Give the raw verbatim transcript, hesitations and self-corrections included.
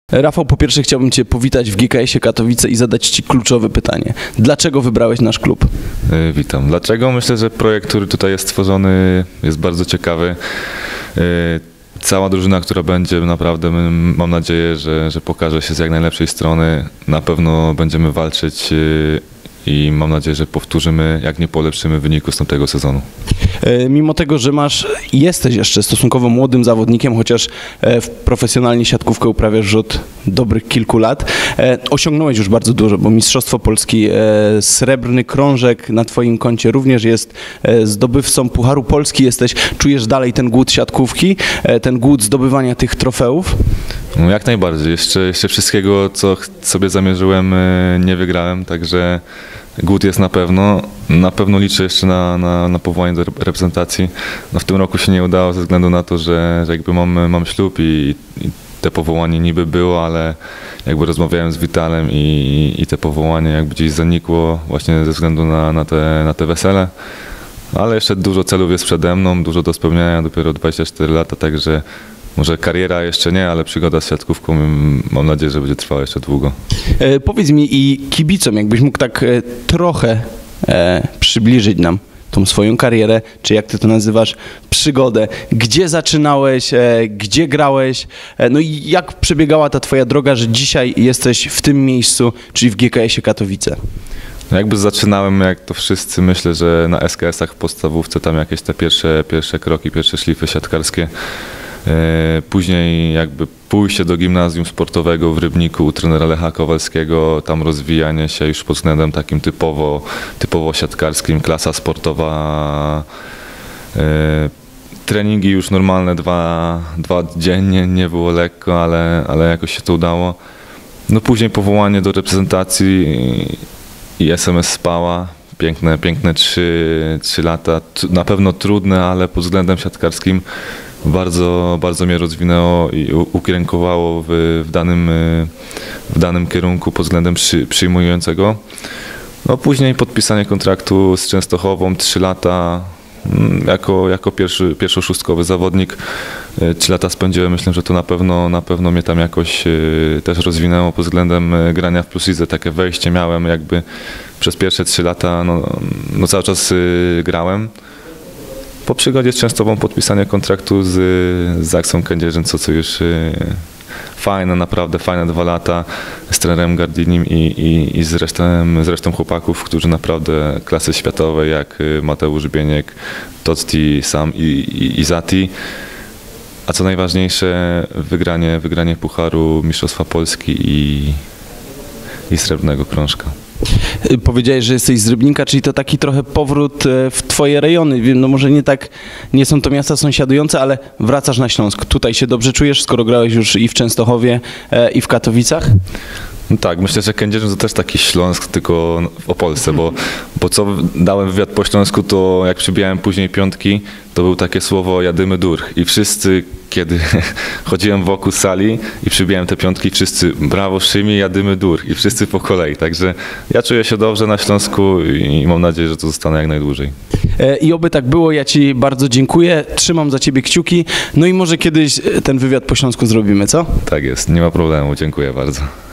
Rafał, po pierwsze chciałbym Cię powitać w G K S-ie Katowice i zadać Ci kluczowe pytanie. Dlaczego wybrałeś nasz klub? Yy, witam. Dlaczego? Myślę, że projekt, który tutaj jest stworzony, jest bardzo ciekawy. Yy, cała drużyna, która będzie, naprawdę mam nadzieję, że, że pokaże się z jak najlepszej strony. Na pewno będziemy walczyć yy, i mam nadzieję, że powtórzymy, jak nie polepszymy wyniku z tamtego sezonu. Mimo tego, że masz, jesteś jeszcze stosunkowo młodym zawodnikiem, chociaż w profesjonalnie siatkówkę uprawiasz już od dobrych kilku lat, osiągnąłeś już bardzo dużo, bo Mistrzostwo Polski, srebrny krążek na Twoim koncie również jest, zdobywcą Pucharu Polski jesteś. Czujesz dalej ten głód siatkówki, ten głód zdobywania tych trofeów? No jak najbardziej. Jeszcze, jeszcze wszystkiego, co sobie zamierzyłem, nie wygrałem, także głód jest na pewno. Na pewno liczę jeszcze na, na, na powołanie do reprezentacji. No w tym roku się nie udało ze względu na to, że, że jakby mam, mam ślub i, i te powołanie niby było, ale jakby rozmawiałem z Witalem i, i te powołanie jakby gdzieś zanikło właśnie ze względu na, na, te, na te wesele. Ale jeszcze dużo celów jest przede mną, dużo do spełniania, dopiero dwadzieścia cztery lata, także może kariera jeszcze nie, ale przygoda z siatkówką mam nadzieję, że będzie trwała jeszcze długo. E, powiedz mi i kibicom, jakbyś mógł tak e, trochę e, przybliżyć nam tą swoją karierę, czy jak ty to nazywasz, przygodę. Gdzie zaczynałeś, e, gdzie grałeś, e, no i jak przebiegała ta twoja droga, że dzisiaj jesteś w tym miejscu, czyli w G K S-ie Katowice? No jakby zaczynałem, jak to wszyscy, myślę, że na S K S-ach w podstawówce tam jakieś te pierwsze, pierwsze kroki, pierwsze szlify siatkarskie. Później jakby pójście do gimnazjum sportowego w Rybniku u trenera Lecha Kowalskiego, tam rozwijanie się już pod względem takim typowo, typowo siatkarskim, klasa sportowa, treningi już normalne dwa, dwa dziennie, nie było lekko, ale, ale jakoś się to udało. No później powołanie do reprezentacji i S M S Spała. Piękne, piękne trzy, trzy lata, na pewno trudne, ale pod względem siatkarskim bardzo, bardzo mnie rozwinęło i ukierunkowało w, w, danym, w danym kierunku pod względem przy, przyjmującego. No później podpisanie kontraktu z Częstochową, trzy lata jako, jako pierwszy, pierwszoszóstkowy zawodnik. Trzy lata spędziłem, myślę, że to na pewno, na pewno mnie tam jakoś też rozwinęło pod względem grania w plus lidze. Takie wejście miałem jakby przez pierwsze trzy lata, no, no cały czas grałem. Po przygodzie z Częstochową podpisanie kontraktu z, z Zaksą Kędzierzyn, co, co już fajne, naprawdę fajne dwa lata z trenerem Gardinim i, i, i z, resztą, z resztą chłopaków, którzy naprawdę klasy światowej, jak Mateusz Bieniek, Totti, Sam i, i, i Zati. A co najważniejsze, wygranie, wygranie Pucharu Mistrzostwa Polski i, i Srebrnego Krążka. Powiedziałeś, że jesteś z Rybnika, czyli to taki trochę powrót w twoje rejony. No może nie tak, nie są to miasta sąsiadujące, ale wracasz na Śląsk. Tutaj się dobrze czujesz, skoro grałeś już i w Częstochowie, i w Katowicach? No tak, myślę, że Kędzierzyn to też taki Śląsk, tylko w Opolsce, bo, bo co dałem wywiad po Śląsku, to jak przybijałem później piątki, to było takie słowo jadymy dur i wszyscy, kiedy chodziłem wokół sali i przybijałem te piątki, wszyscy brawo Szymi, jadymy dur i wszyscy po kolei, także ja czuję się dobrze na Śląsku i mam nadzieję, że to zostanę jak najdłużej. I oby tak było, ja Ci bardzo dziękuję, trzymam za Ciebie kciuki, no i może kiedyś ten wywiad po Śląsku zrobimy, co? Tak jest, nie ma problemu, dziękuję bardzo.